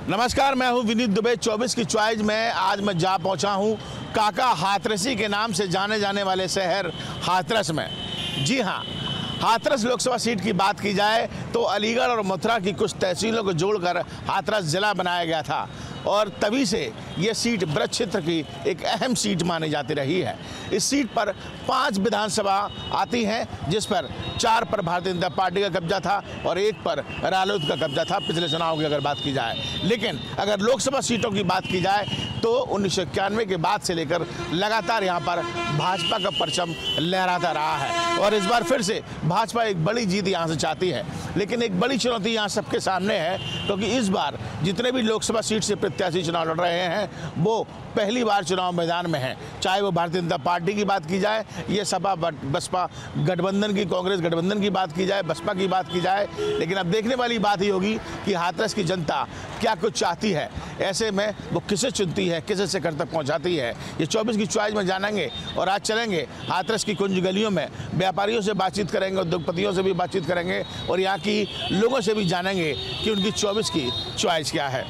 नमस्कार, मैं हूं विनीत दुबे। 24 की चॉइस में आज मैं जा पहुंचा हूं काका हाथरसी के नाम से जाने जाने वाले शहर हाथरस में। जी हां, हाथरस लोकसभा सीट की बात की जाए तो अलीगढ़ और मथुरा की कुछ तहसीलों को जोड़कर हाथरस जिला बनाया गया था और तभी से ये सीट ब्रज क्षेत्र की एक अहम सीट मानी जाती रही है। इस सीट पर 5 विधानसभा आती हैं, जिस पर 4 पर भारतीय जनता पार्टी का कब्जा था और 1 पर रालोद का कब्जा था पिछले चुनाव की अगर बात की जाए। लेकिन अगर लोकसभा सीटों की बात की जाए तो 1991 के बाद से लेकर लगातार यहाँ पर भाजपा का परचम लहराता रहा है और इस बार फिर से भाजपा एक बड़ी जीत यहाँ से चाहती है। लेकिन एक बड़ी चुनौती यहाँ सबके सामने है, क्योंकि इस बार जितने भी लोकसभा सीट से प्रत्याशी चुनाव लड़ रहे हैं वो पहली बार चुनाव मैदान में हैं। चाहे वो भारतीय जनता पार्टी की बात की जाए, ये सपा बसपा गठबंधन की, कांग्रेस गठबंधन की बात की जाए, बसपा की बात की जाए। लेकिन अब देखने वाली बात ही होगी कि हाथरस की जनता क्या कुछ चाहती है, ऐसे में वो किसे चुनती है, किसे शिखर तक पहुंचाती है। ये 24 की चॉइस में जानेंगे और आज चलेंगे हाथरस की कुंज गलियों में, व्यापारियों से बातचीत करेंगे, उद्योगपतियों से भी बातचीत करेंगे और यहाँ की लोगों से भी जानेंगे कि उनकी 24 की चॉइस क्या है।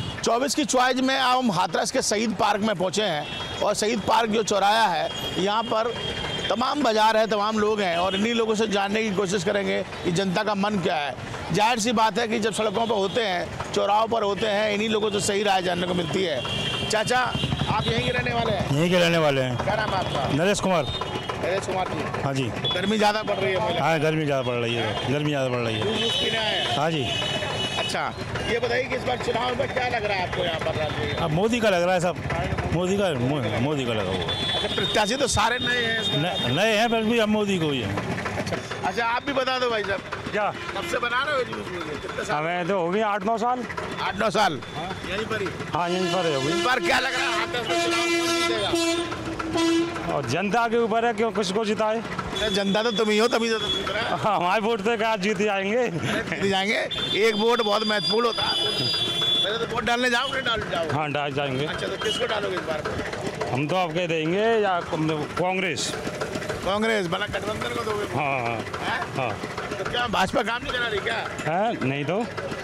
24 की चॉइस में हम हाथरस के शहीद पार्क में पहुँचे हैं और शहीद पार्क जो चौराहा है, यहाँ पर तमाम बाजार है, तमाम लोग हैं और इन्हीं लोगों से जानने की कोशिश करेंगे कि जनता का मन क्या है। जाहिर सी बात है कि जब सड़कों पर होते हैं, चौराहों पर होते हैं, इन्हीं लोगों से सही राय जानने को मिलती है। चाचा, आप यहीं के रहने वाले हैं? यहीं के रहने वाले हैं। क्या नाम है आपका? नरेश कुमार। नरेश कुमार जी। हाँ जी। गर्मी ज़्यादा पड़ रही है? हाँ, गर्मी ज़्यादा पड़ रही है। गर्मी ज़्यादा पड़ रही है। जूस पीने आए हैं? हाँ जी। अच्छा, ये बताइए कि इस बार चुनाव में क्या लग रहा है आपको यहाँ पर? अब मोदी का लग रहा है सब, मोदी का लगा हुआ है। अच्छा, प्रत्याशी तो सारे नए हैं? नए हैं पर भी अब मोदी को ही है। अच्छा, आप भी बता दो भाई साहब, क्या कब से बना रहे हो जूस? कितने साल? हमें तो हो गई 8-9 साल। 8-9 साल यहीं पर ही? हाँ, यहीं पर हो गई। इस बार क्या लग रहा है हाथरस में चुनाव कौन जीतेगा? और जनता के ऊपर है, क्यों किसको जिताए। जनता तो तुम ही हो, तभी तो तुम जीत रहे हो। हाँ, हमारे वोट से क्या जीत जाएंगे। जीत जाएंगे। एक वोट बहुत महत्वपूर्ण होता है। पहले तो वोट डालने जाओगे? डाल जाओगे? हाँ, डाल जाएंगे। अच्छा, तो किसको डालोगे इस बार? हम तो आपके देंगे या कांग्रेस। कांग्रेस भला गठबंधन को दोगे? हाँ हाँ। तो क्या भाजपा काम नहीं करा रही क्या? है नहीं तो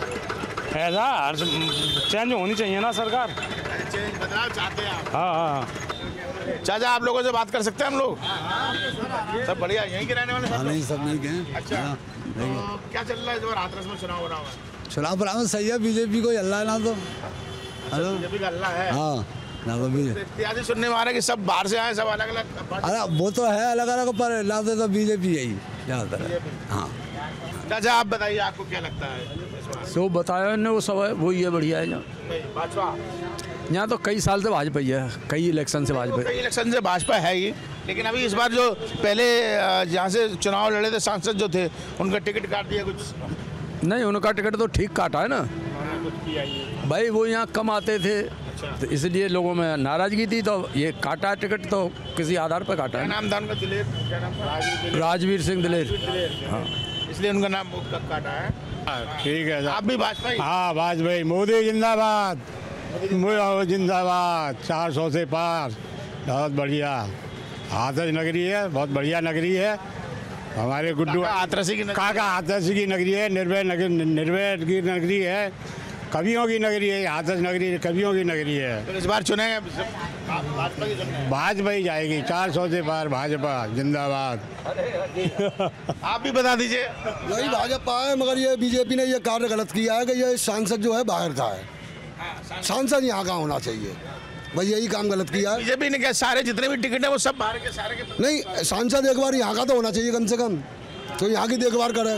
ऐसा चेंज होनी चाहिए ना सरकार। चेंज बदलाव चाहते हैं आप? हाँ हाँ। चाचा, आप लोगों से बात कर सकते हैं हम लोग? सब बढ़िया, यहीं के रहने वाले? हाँ, नहीं, सब नहीं गए। अच्छा, तो क्या चल रहा है इस बार हाथरस में चुनाव हो रहा है? चुनाव परिणाम सही है, बीजेपी को हल्ला है ना तो। हेलो, बीजेपी का हल्ला है? हाँ ना तो भी इत्यादि सुनने में आ रहा है कि सब बाहर से आए, सब अलग अलग। अरे वो तो है अलग अलग, पर लाते तो बीजेपी यही ज़्यादातर। हाँ चाचा, आप बताइए आपको क्या लगता है? सो बताया ने वो सब है, वही है, बढ़िया है। भाजपा यहाँ तो कई साल से भाजपा ही है, कई इलेक्शन से भाजपा। कई इलेक्शन से भाजपा है ही, लेकिन अभी इस बार जो पहले जहाँ से चुनाव लड़े थे सांसद जो थे, उनका टिकट काट दिया कुछ? नहीं, उनका टिकट तो ठीक काटा है ना भाई, वो यहाँ कम आते थे। तो इसलिए लोगों में नाराजगी थी, तो ये काटा है टिकट, तो किसी आधार पर काटा है। नाम था उनका? दिलेर? क्या नाम था? राजवीर सिंह दिलेर। हाँ, इसलिए उनका नाम काटा है। ठीक है। आप भी भाजपा ही? हाँ, भाजपा। मोदी जिंदाबाद, मोदी जिंदाबाद। 400 से पार, बहुत बढ़िया। हाथरस नगरी है, बहुत बढ़िया नगरी है। हमारे गुड्डू हाथरसी की काका हाथरसी की नगरी है, निर्भय की नगरी है, कवियों की नगरी है। हाथरस नगरी कवियों की नगरी है। तो इस बार चुनेंगे भाजपा की? भाजपा ही जाएगी, 400 से पार, भाजपा जिंदाबाद। आप भी बता दीजिए। वही भाजपा है, मगर ये बीजेपी ने ये कार्य गलत किया है कि ये सांसद जो है बाहर का है, सांसद यहाँ का होना चाहिए। भाई यही काम गलत किया है बीजेपी ने। क्या सारे जितने भी टिकट है वो सब बाहर के सारे के? नहीं, सांसद एक बार यहाँ का तो होना चाहिए कम से कम, तो यहाँ की देखभाल करे,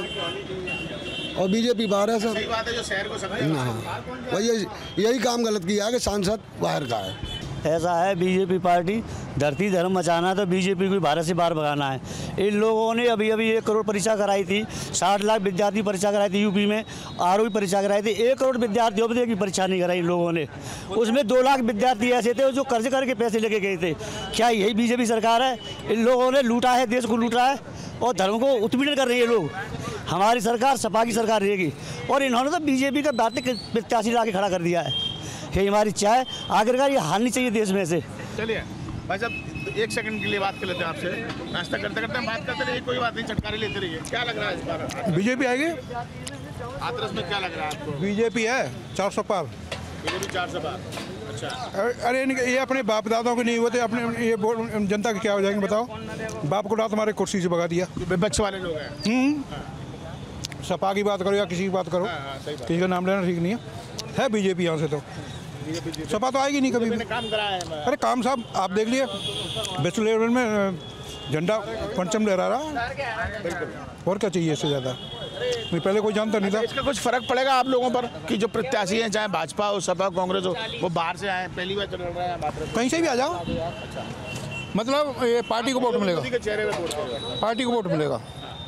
और बीजेपी बाहर है सब। सही बात है, जो शहर को समझे। हाँ, वही यही काम गलत किया है कि सांसद बाहर का है। ऐसा है, बीजेपी पार्टी धरती धर्म मचाना है, तो बीजेपी को भारत से बाहर भगाना है। इन लोगों ने अभी 1 करोड़ परीक्षा कराई थी, 60 लाख विद्यार्थी परीक्षा कराई थी यूपी में, आरओई परीक्षा कराई थी। 1 करोड़ विद्यार्थियों की परीक्षा नहीं कराई इन लोगों ने। उसमें 2 लाख विद्यार्थी ऐसे थे जो कर्ज करके पैसे लेके गए थे। क्या यही बीजेपी सरकार है? इन लोगों ने लूटा है, देश को लूटा है और धर्म को उत्पीड़न कर रहे हैं लोग। हमारी सरकार सपा की सरकार रहेगी और इन्होंने तो बीजेपी का भारतीय प्रत्याशी ला के खड़ा कर दिया है। ये हमारी चाय आखिरकार ये हारनी चाहिए देश में से। चलिए भाई साहब, 1 सेकंड के लिए बात कर लेते हैं आपसे। नाश्ता करते करते हम बात करते रहिए, कोई बात नहीं, चटकारे लेते रहिए। क्या लग रहा है इस बार बीजेपी आएगी? हाथरस में क्या लग रहा है आपको? बीजेपी है 400 पार। बीजेपी 400 पार। अच्छा, अरे ये अपने बाप दादाओं के नहीं होते, अपने ये जनता के क्या हो जाएंगे बताओ। बाप को रात हमारे कुर्सी से भगा दिया। विपक्ष वाले लोग हैं। सपा की बात करो या किसी की बात करो, किसी का नाम लेना ठीक नहीं है बीजेपी यहाँ से। तो सपा तो आएगी नहीं कभी भी। काम करा है। अरे काम साहब आप देख लिए, विश्व लेवल में झंडा परचम लहरा रहा, और क्या चाहिए इससे ज़्यादा। नहीं पहले कोई जानता नहीं था। इसका कुछ फर्क पड़ेगा आप लोगों पर कि जो प्रत्याशी हैं, चाहे भाजपा हो, सपा, कांग्रेस हो, वो बाहर से आए, पहली बार चल रहे हैं, कहीं से भी आ जाओ, मतलब ये पार्टी को वोट मिलेगा, पार्टी को वोट मिलेगा,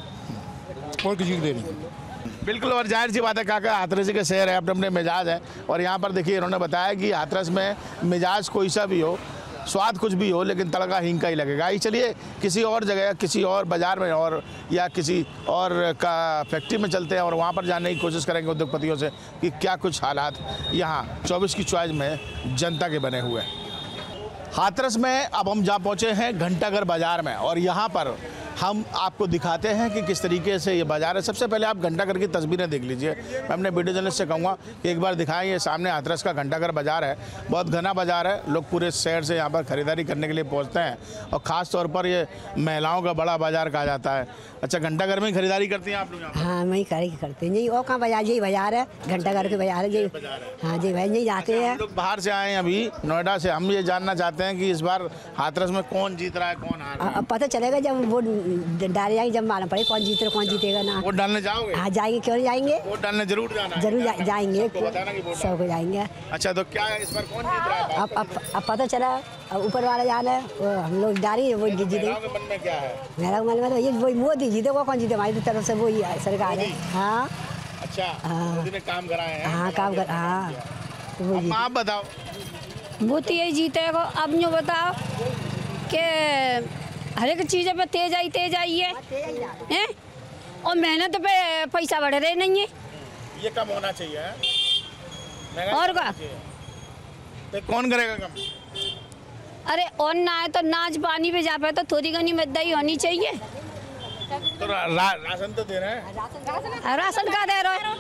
और किसी को देनी। बिल्कुल, और जाहिर सी बात है काका हाथरस के शहर है, अपने अपने मिजाज है। और यहाँ पर देखिए इन्होंने बताया कि हाथरस में मिजाज कोई सा भी हो, स्वाद कुछ भी हो, लेकिन तड़का हींग का ही लगेगा। ही चलिए किसी और जगह, किसी और बाज़ार में और या किसी और का फैक्ट्री में चलते हैं और वहाँ पर जाने की कोशिश करेंगे उद्योगपतियों से कि क्या कुछ हालात यहाँ 24 की चॉइस में जनता के बने हुए हैं। हाथरस में अब हम जहाँ पहुँचे हैं घंटाघर बाज़ार में, और यहाँ पर हम आपको दिखाते हैं कि किस तरीके से ये बाज़ार है। सबसे पहले आप घंटाघर की तस्वीरें देख लीजिए। मैं अपने वीडियो जर्नलिस्ट से कहूँगा कि एक बार दिखाएं, ये सामने हाथरस का घंटाघर बाज़ार है। बहुत घना बाज़ार है, लोग पूरे शहर से यहाँ पर ख़रीदारी करने के लिए पहुँचते हैं, और ख़ास तौर पर ये महिलाओं का बड़ा बाज़ार कहा जाता है। अच्छा, घंटाघर में ही खरीदारी करती हैं आप लोग? हाँ, वही करते हैं। यही और कहाँ बाजार, यही बाजार है, घंटाघर के बाजार है। यही हाँ जी भाई, यही जाते हैं। लोग बाहर से आए हैं अभी नोएडा से। हम ये जानना चाहते हैं कि इस बार हाथरस में कौन जीत रहा है, कौन हार रहा है? अब पता चलेगा जब वो डाले जाएंगे, जब मालूम पड़े कौन जीत रहा, कौन जीतेगा ना। वोट डालने जाओगे? हाँ जाएंगे, क्यों नहीं जाएंगे, वोट डालने जरूर जाना है। जरूर जाएंगे, सबको जाएंगे। अच्छा, तो क्या है इस बार कौन जीत रहा है? अब पता चला, अब ऊपर वाला जाना है, हम लोग डाली वो जीते। मन में क्या है? मेरा मन में तो ये वही मोदी जीते, वो कौन जीते, हमारी तरफ से वही सरकार है। हाँ अच्छा, मोदी ने काम कराए हैं। हाँ काम कर, हाँ अब आप बताओ। वो तो यही जीतेगा। अब जो बताओ कि हर एक चीज़ पे तेज आई है, और मेहनत पे पैसा बढ़ रहे नहीं है। ये कम होना चाहिए है? और क्या, तो कौन करेगा कम? अरे और ना है तो नाच पानी पे जा पाए तो थोड़ी घनी मदद होनी चाहिए। तो राशन तो दे रहे हैं। राशन का दे रहे हो?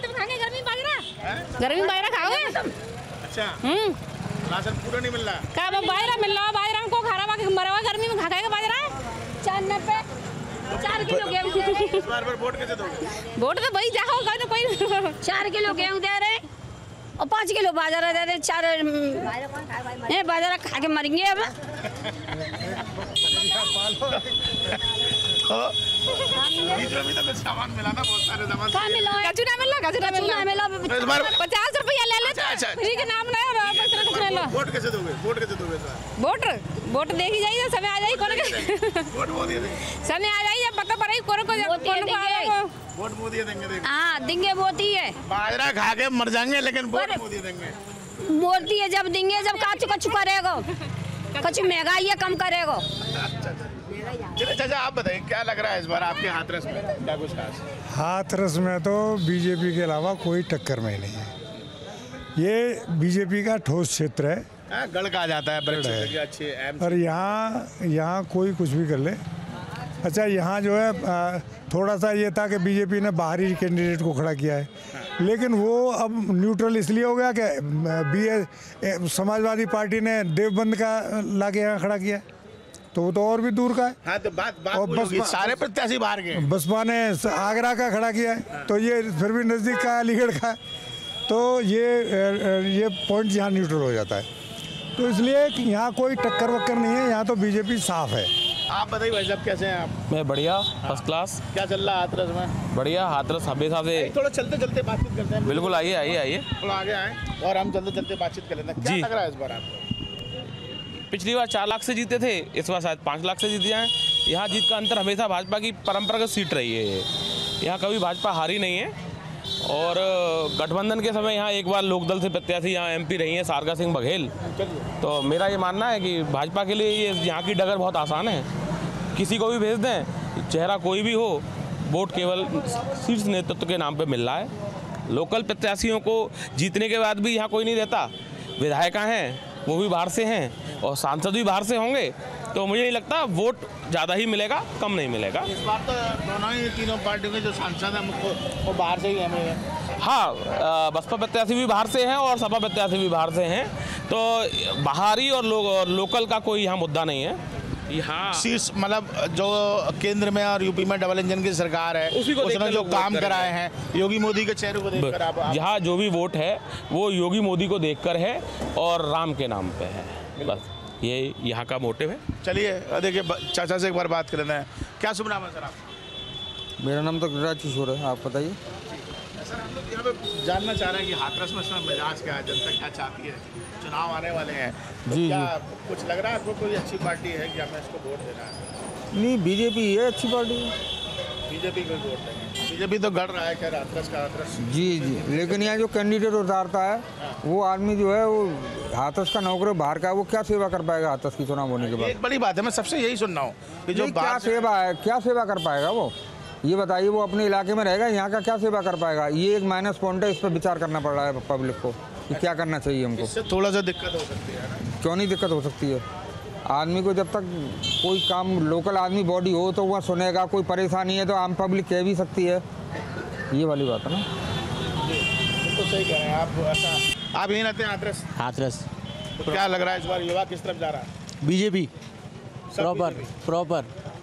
गर्मी बाजरा खाओगे? अच्छा, राशन पूरा नहीं मिल रहा? क्या बाजरा मिल रहा है? बाजरा को खा रहा है, मरा हुआ गर्मी में खाएगा बाजरा। 4 किलो गेहूँ। इस बार वोट कैसे दोगे? वोट तो भाई जाओ ना, कोई 4 किलो गेहूँ दे रहे और 5 किलो बाजरा दे रहे। 4 बाजरा खा के मरेंगे अब। अभी तो कुछ सामान मिला था, बहुत सारे सामान। कहाँ मिला? गजूरा मिला 50 रुपया ले ले। अच्छा, फ्री के नाम नहीं, वोट कैसे दोगे? वोट देखी जाइए, समय आ जाइए कौन के वोट मोदी देंगे। समय आ जाइए, पता पड़े कौन को वोट मोदी देंगे। हाँ देंगे, मोदी है। बाजरा खा के मर जाएंगे, लेकिन वोट मोदी देंगे। मोदी है जब देंगे, जब कछु करेगा, कछु महंगाई है कम करेगा। चलिए चाचा आप बताइए क्या लग रहा है इस बार आपके हाथरस में, क्या कुछ खास? हाथरस में तो बीजेपी के अलावा कोई टक्कर में नहीं है। ये बीजेपी का ठोस क्षेत्र है, गढ़ कहा जाता है, अच्छे। और यहाँ कोई कुछ भी कर ले। अच्छा, यहाँ जो है थोड़ा सा ये था कि बीजेपी ने बाहरी कैंडिडेट को खड़ा किया है, लेकिन वो अब न्यूट्रल इसलिए हो गया कि समाजवादी पार्टी ने देवबंद का लाके यहाँ खड़ा किया, तो वो तो और भी दूर का है। हाँ, तो बात सारे प्रत्याशी बाहर गए। बसपा ने आगरा का खड़ा किया है, तो ये फिर भी नज़दीक का है, अलीगढ़ का है, तो ये पॉइंट यहाँ न्यूट्रल हो जाता है। तो इसलिए यहाँ कोई टक्कर वक्कर नहीं है, यहाँ तो बीजेपी साफ है। आप बताइए भाई साहब कैसे हैं आप? मैं बढ़िया, फर्स्ट क्लास। क्या चल रहा है हाथरस में? बढ़िया, हाथरस हमेशा से। थोड़ा चलते बातचीत करते हैं। बिल्कुल, आइए थोड़ा आगे आए और हम चलते बातचीत कर लेते हैं। क्या लग रहा है इस बार आपको? पिछली बार 4 लाख से जीते थे, इस बार शायद 5 लाख से जीत जाएं। यहाँ जीत का अंतर हमेशा भाजपा की परंपरागत सीट रही है। यहाँ कभी भाजपा हारी नहीं है, और गठबंधन के समय यहाँ एक बार लोकदल से प्रत्याशी यहाँ MP रही हैं सारगा सिंह बघेल। तो मेरा ये मानना है कि भाजपा के लिए ये यहाँ की डगर बहुत आसान है। किसी को भी भेज दें, चेहरा कोई भी हो, वोट केवल शीर्ष नेतृत्व के नाम पे मिल रहा है। लोकल प्रत्याशियों को जीतने के बाद भी यहाँ कोई नहीं रहता। विधायक हैं, वो भी बाहर से हैं, और सांसद भी बाहर से होंगे, तो मुझे नहीं लगता वोट ज़्यादा ही मिलेगा, कम नहीं मिलेगा। इस बार तो तीनों पार्टियों के जो सांसद हैं वो बाहर से ही हैं। हाँ, बसपा प्रत्याशी भी बाहर से हैं और सपा प्रत्याशी भी बाहर से हैं, तो बाहरी और लोकल का कोई यहाँ मुद्दा नहीं है। यहाँ शीर्ष मतलब जो केंद्र में और यूपी में डबल इंजन की सरकार है, उसी को उसने जो काम कराए हैं योगी मोदी के चेहरे को देखकर आप यहाँ जो भी वोट है वो योगी मोदी को देखकर है और राम के नाम पे है, बस ये यहाँ का मोटिव है। चलिए देखिए चाचा से एक बार बात कर लेते हैं। क्या शुभ नाम है सर आपका? मेरा नाम तो गिरिराज किशोर है, आप बताइए। सर हम लोग यहाँ पे जानना चाह रहे हैं कि हाथरस में इसमें मिजाज क्या है, जनता क्या चाहती है, चुनाव आने वाले हैं तो जी क्या कुछ लग रहा है आपको कोई अच्छी पार्टी है कि हमें इसको वोट देना है? नहीं, बीजेपी है अच्छी पार्टी। बीजेपी को वोट देंगे। बीजेपी तो गढ़ रहा है क्या हाथरस का हाथरस? जी जी, लेकिन यहाँ जो कैंडिडेट उतारता है वो आदमी जो है वो हाथरस का नौकरी बाहर का है, वो क्या सेवा कर पाएगा हाथरस की चुनाव होने के बाद? एक बड़ी बात है, मैं सबसे यही सुन रहा हूँ कि जो क्या सेवा है, क्या सेवा कर पाएगा वो, ये बताइए। वो अपने इलाके में रहेगा, यहाँ का क्या सेवा कर पाएगा? ये एक माइनस पॉइंट है, इस पर विचार करना पड़ रहा है पब्लिक को कि क्या करना चाहिए हमको। इससे थोड़ा सा दिक्कत हो सकती है ना? क्यों नहीं दिक्कत हो सकती है? आदमी को जब तक कोई काम लोकल आदमी बॉडी हो तो वह सुनेगा, कोई परेशानी है तो आम पब्लिक कह भी सकती है, ये वाली बात है ना। तो सही कह रहे हैं आप। ऐसा आप यहीं रहते हैं हाथरस? हाथरस। तो क्या लग रहा है इस बार युवा किस तरफ जा रहा है? BJP proper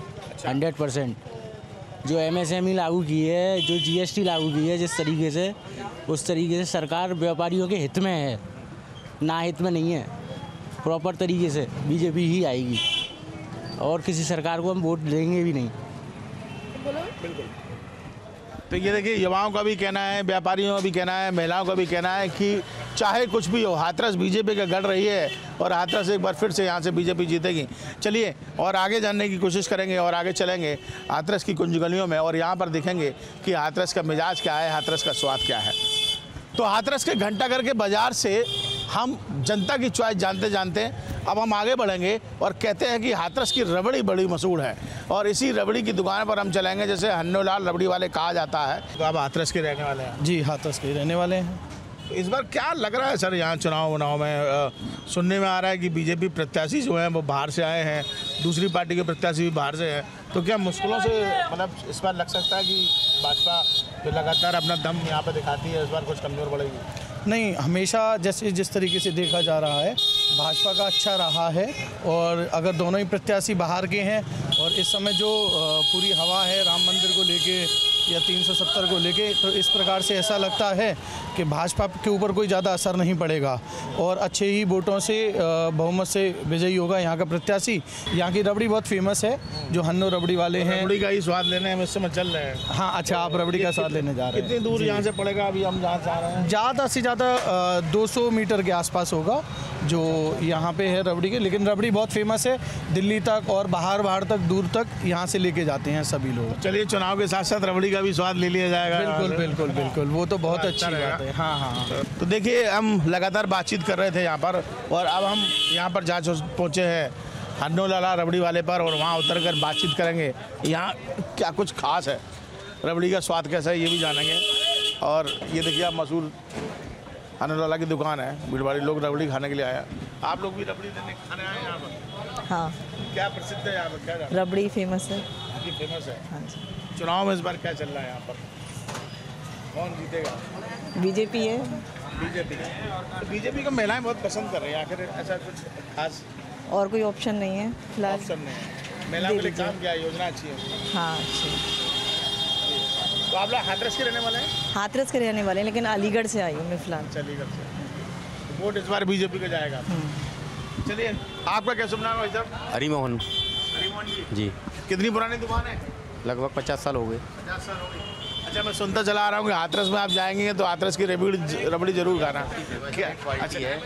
100%। जो MSME लागू की है, जो GST लागू की है, जिस तरीके से उस तरीके से सरकार व्यापारियों के हित में है, ना हित में नहीं है। प्रॉपर तरीके से बीजेपी ही आएगी और किसी सरकार को हम वोट देंगे भी नहीं। बिल्कुल। तो ये देखिए युवाओं का भी कहना है, व्यापारियों का भी कहना है, महिलाओं का भी कहना है कि चाहे कुछ भी हो हाथरस बीजेपी का गढ़ रही है और हाथरस एक बार फिर से यहाँ से बीजेपी जीतेगी। चलिए और आगे जानने की कोशिश करेंगे और आगे चलेंगे हाथरस की कुंज गलियों में और यहाँ पर देखेंगे कि हाथरस का मिजाज क्या है, हाथरस का स्वाद क्या है। तो हाथरस के घंटाघर के बाज़ार से हम जनता की चॉइस जानते जानते अब हम आगे बढ़ेंगे और कहते हैं कि हाथरस की रबड़ी बड़ी मशहूर है और इसी रबड़ी की दुकान पर हम चलेंगे, जैसे हन्नोलाल रबड़ी वाले कहा जाता है। तो आप हाथरस के रहने वाले हैं? जी, हाथरस के रहने वाले हैं। तो इस बार क्या लग रहा है सर यहाँ चुनाव में? सुनने में आ रहा है कि बीजेपी प्रत्याशी जो हैं वो बाहर से आए हैं, दूसरी पार्टी के प्रत्याशी भी बाहर से हैं, तो क्या मुश्किलों से मतलब इस बार लग सकता है कि भाजपा जो लगातार अपना दम यहाँ पे दिखाती है इस बार कुछ कमज़ोर पड़ेगी? नहीं, हमेशा जैसे जिस तरीके से देखा जा रहा है भाजपा का अच्छा रहा है और अगर दोनों ही प्रत्याशी बाहर के हैं और इस समय जो पूरी हवा है राम मंदिर को लेके या 370 को लेके, तो इस प्रकार से ऐसा लगता है कि भाजपा के ऊपर कोई ज़्यादा असर नहीं पड़ेगा और अच्छे ही वोटों से बहुमत से विजयी होगा यहाँ का प्रत्याशी। यहाँ की रबड़ी बहुत फेमस है, जो हन्नो रबड़ी वाले हैं। रबड़ी का ही स्वाद लेने हम इस समय चल रहे हैं। हाँ, अच्छा, आप रबड़ी का स्वाद लेने जा रहे हैं। कितनी दूर यहाँ से पड़ेगा अभी हम जहाँ जा रहे हैं? ज़्यादा से ज़्यादा 200 मीटर के आसपास होगा जो यहाँ पे है रबड़ी के, लेकिन रबड़ी बहुत फेमस है, दिल्ली तक और बाहर तक दूर तक यहाँ से लेके जाते हैं सभी लोग। चलिए चुनाव के साथ साथ रबड़ी का भी स्वाद ले लिया जाएगा। बिल्कुल बिल्कुल बिल्कुल, वो तो बहुत अच्छी बात है। हाँ हाँ। तो देखिए हम लगातार बातचीत कर रहे थे यहाँ पर और अब हम यहाँ पर जा पहुँचे हैं हन्नोलाला रबड़ी वाले पर और वहाँ उतर कर बातचीत करेंगे यहाँ क्या कुछ खास है, रबड़ी का स्वाद कैसा है ये भी जानेंगे। और ये देखिए आप मशहूर हन्नोलाला की दुकान है, भीड़भाड़ी लोग रबड़ी खाने के लिए आया। आप लोग भी रबड़ी खाने आए यहाँ पर? हाँ। क्या प्रसिद्ध है यहाँ पर? क्या रबड़ी फेमस है। फेमस है। हाँ जी। चुनाव में इस बार क्या चल रहा है यहाँ पर, कौन जीतेगा? बीजेपी है। बीजेपी। तो बीजेपी को महिलाएं बहुत पसंद कर रही हैं, आखिर ऐसा कुछ खास? और कोई ऑप्शन नहीं है फिलहाल। ऑप्शन नहीं है। महिलाओं के लिए काम क्या है, योजना अच्छी है? हाँ, अच्छी। तो आप लोग हाथरस के रहने वाले हैं? हाथरस के रहने वाले हैं, लेकिन अलीगढ़ से आई हूँ मैं फिलहाल। अलीगढ़ से। वोट इस बार बीजेपी का जाएगा। चलिए आपका क्या शुभ नाम है भाई साहब? हरिमोहन। हरिमोहन जी। कितनी पुरानी दुकान है? लगभग 50 साल हो गए। 50 साल हो गए। अच्छा, मैं सुनता चला आ रहा हूँ कि हाथरस में आप जाएंगे तो हाथरस की रबड़ी जरूर खाना। क्या क्वालिटी है?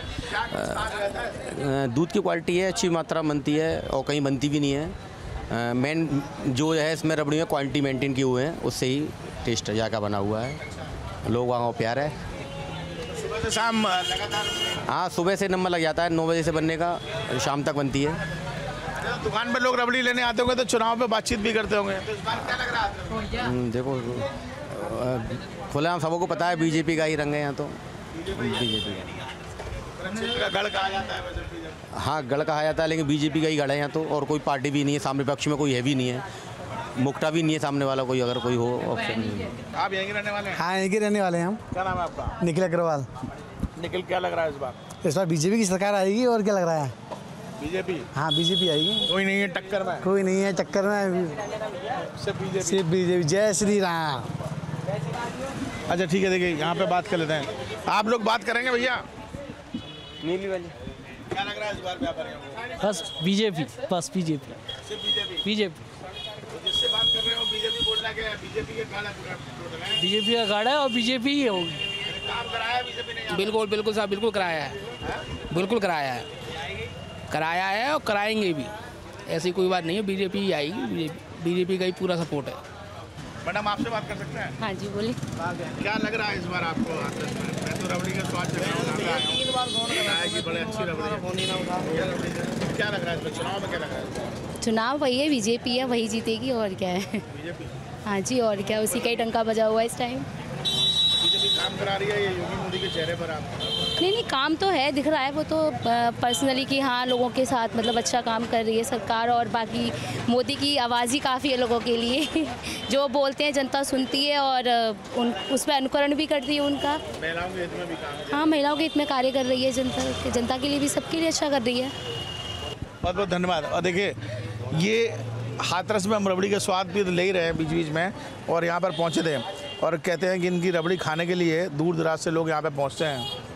दूध की क्वालिटी है, अच्छी मात्रा बनती है और कहीं बनती भी नहीं है। मेन जो है इसमें रबड़ी में क्वालिटी मेंटेन किए हुए हैं, उससे ही टेस्ट जायका बना हुआ है, लोग वहाँ प्यार है। सुबह से शाम लगातार? हाँ, सुबह से नंबर लग जाता है, 9 बजे से बनने का, शाम तक बनती है। दुकान पर लोग रबड़ी लेने आते होंगे तो चुनाव पे बातचीत भी करते होंगे, तो इस बार क्या लग रहा है? देखो खुला सबको पता है बीजेपी का ही रंग है यहाँ तो। बीजेपी का गढ़ कहा जाता है वैसे? हाँ, गढ़ कहा जाता है, लेकिन बीजेपी का ही गढ़ है यहाँ तो, और कोई पार्टी भी नहीं है, सामने पक्ष में कोई है भी नहीं है। मुकटा भी नहीं है सामने वाला कोई, अगर कोई हो ऑप्शन नहीं है। आप यहीं के रहने वाले हैं? हाँ यहीं के रहने वाले हैं हम। क्या नाम है आपका? निखिल अग्रवाल। निखिल, क्या लग रहा है इस बार बीजेपी की सरकार आएगी, और क्या लग रहा है? बीजेपी? हाँ बीजेपी आएगी। कोई नहीं है टक्कर में? कोई नहीं है टक्कर में, सिर्फ बीजेपी। जय श्री राम। अच्छा ठीक है, देखिए यहाँ पे बात कर लेते हैं। आप लोग बात करेंगे भैया? नीली वाली। क्या लग रहा है इस बार व्यापारियों को? बस बीजेपी, बस बीजेपी। सिर्फ बीजेपी? बीजेपी। तो जिससे बात कर रहे हो बीजेपी बोल रहा है, बीजेपी के गाड़ा है। बीजेपी का गाड़ा है और बीजेपी ही होगी। काम कराया बीजेपी ने? बिल्कुल बिल्कुल साहब, बिल्कुल कराया है, बिल्कुल कराया है, कराया है और कराएंगे भी। ऐसी कोई बात नहीं है, बीजेपी ही आएगी, बीजेपी का ही पूरा सपोर्ट है। मैडम आपसे बात कर सकते हैं? हाँ जी बोलिए। क्या लग रहा है इस बार आपको? मैं तो रबड़ी का स्वाद चल रहा है, बड़े अच्छी रबड़ी। क्या लग रहा है इस चुनाव में? क्या लग रहा है? चुनाव वही है, बीजेपी है, वही जीतेगी, और क्या है। बीजेपी? हाँ जी, और क्या, उसी का ही टंका बजा हुआ है इस टाइम। बीजेपी काम करा रही है, ये योगी मोदी के चेहरे पर आप? नहीं, काम तो है, दिख रहा है वो तो पर्सनली कि हाँ लोगों के साथ मतलब अच्छा काम कर रही है सरकार। और बाकी मोदी की आवाज़ ही काफ़ी है लोगों के लिए। जो बोलते हैं जनता सुनती है, और उस पर अनुकरण भी करती है उनका। महिलाओं के हित में भी काम? हाँ, महिलाओं के हित में कार्य कर रही है, जनता के लिए भी, सबके लिए अच्छा कर रही है। बहुत बहुत धन्यवाद। और देखिए, ये हाथरस में हम रबड़ी का स्वाद भी ले ही रहे हैं बीच बीच में, और यहाँ पर पहुँचे थे और कहते हैं कि इनकी रबड़ी खाने के लिए दूर दराज से लोग यहाँ पे पहुँचते हैं।